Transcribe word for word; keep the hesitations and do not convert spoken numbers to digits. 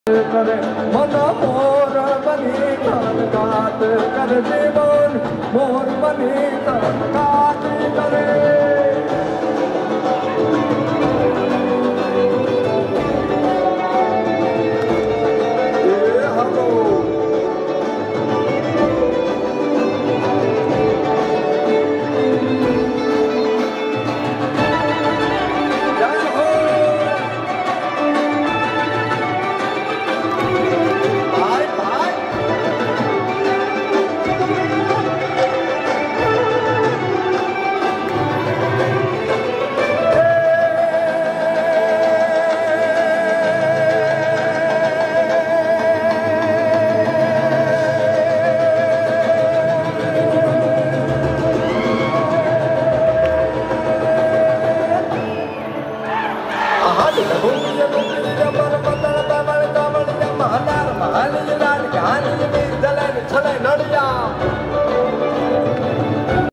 करे मन मोर बनी कात कर जीवन मोर बनी कात करे Hãy subscribe cho kênh Ghiền Mì Gõ để không bỏ lỡ